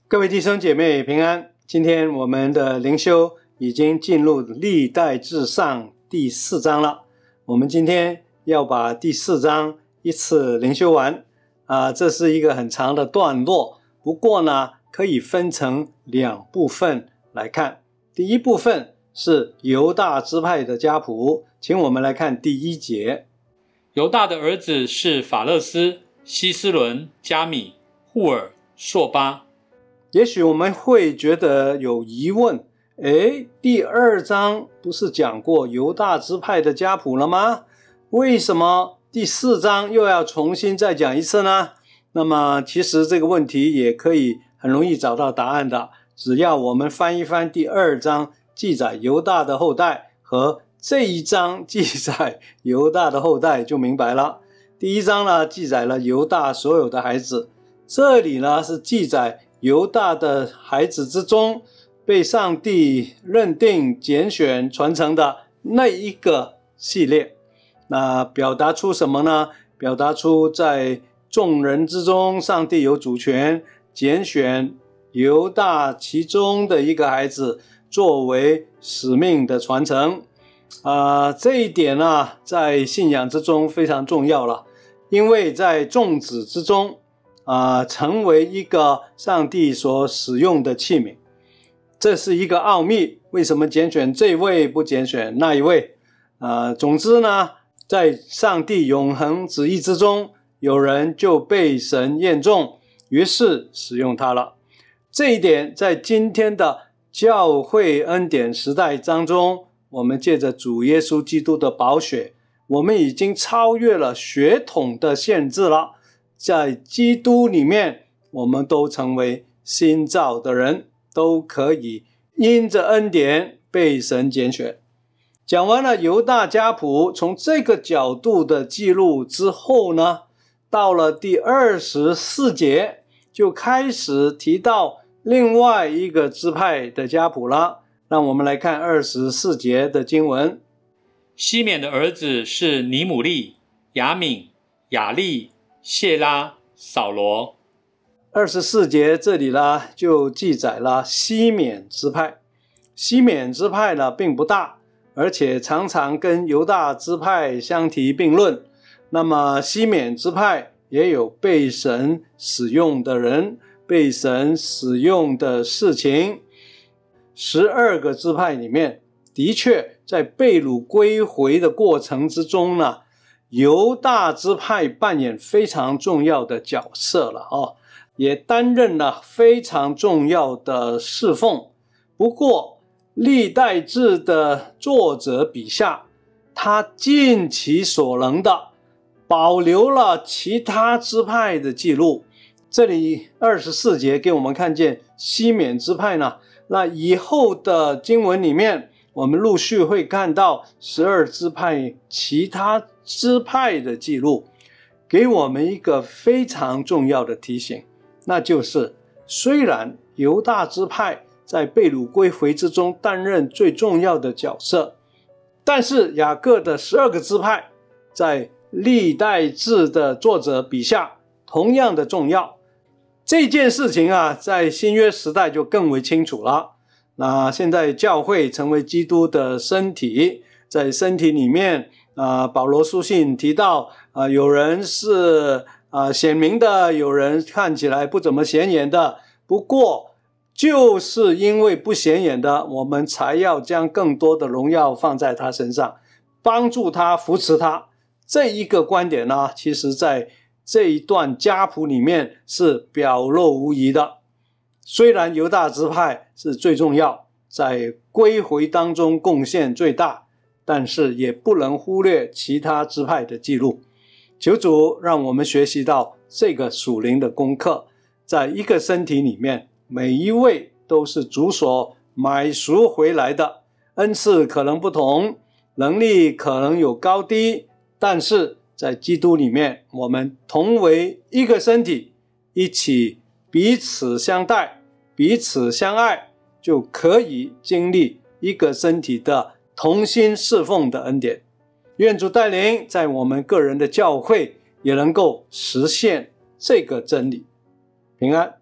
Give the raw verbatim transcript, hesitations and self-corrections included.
各位弟兄姐妹平安，今天我们的灵修已经进入历代志上第四章了。我们今天要把第四章一次灵修完啊，这是一个很长的段落，不过呢可以分成两部分来看。第一部分是犹大支派的家谱，请我们来看第一节。 犹大的儿子是法勒斯、希斯伦、加米、户尔、朔巴。 也许我们会觉得有疑问，诶，第二章不是讲过犹大支派的家谱了吗？为什么第四章又要重新再讲一次呢？那么其实这个问题也可以很容易找到答案的，只要我们翻一翻第二章记载犹大的后代和这一章记载犹大的后代就明白了。第一章呢记载了犹大所有的孩子，这里呢是记载犹大的孩子之中被上帝认定拣选传承的那一个系列，那表达出什么呢？表达出在众人之中上帝有主权拣选犹大其中的一个孩子作为使命的传承啊、呃，这一点呢在信仰之中非常重要了，因为在众子之中啊、呃，成为一个上帝所使用的器皿，这是一个奥秘。为什么拣选这位不拣选那一位？呃，总之呢，在上帝永恒旨意之中，有人就被神验中，于是使用他了。这一点在今天的教会恩典时代当中，我们借着主耶稣基督的宝血，我们已经超越了血统的限制了。在基督里面，我们都成为新造的人，都可以因着恩典被神拣选。讲完了犹大家谱，从这个角度的记录之后呢，到了第二十四节就开始提到另外一个支派的家谱了。让我们来看二十四节的经文。 西缅的儿子是尼姆利、亚敏、雅利、谢拉、扫罗。 二十四节这里呢就记载了西缅支派。西缅支派呢并不大，而且常常跟犹大支派相提并论。那么西缅支派也有被神使用的人，被神使用的事情。十二个支派里面，的确在被掳归回的过程之中呢，犹大支派扮演非常重要的角色了哦，也担任了非常重要的侍奉。不过历代志的作者笔下，他尽其所能的保留了其他支派的记录。这里二十四节给我们看见西缅支派呢，那以后的经文里面我们陆续会看到十二支派其他支派的记录，给我们一个非常重要的提醒，那就是虽然犹大支派在被掳归回之中担任最重要的角色，但是雅各的十二个支派在历代志的作者笔下同样的重要。这件事情啊，在新约时代就更为清楚了。那现在教会成为基督的身体，在身体里面啊、呃，保罗书信提到啊、呃，有人是啊、呃、显明的，有人看起来不怎么显眼的。不过就是因为不显眼的，我们才要将更多的荣耀放在他身上，帮助他，扶持他。这一个观点呢，其实在这一段家谱里面是表露无遗的。虽然犹大支派是最重要，在归回当中贡献最大，但是也不能忽略其他支派的记录。求主让我们学习到这个属灵的功课，在一个身体里面，每一位都是主所买赎回来的，恩赐可能不同，能力可能有高低，但是在基督里面，我们同为一个身体，一起彼此相待，彼此相爱，就可以经历一个身体的同心侍奉的恩典。愿主带领在我们个人的教会也能够实现这个真理。平安。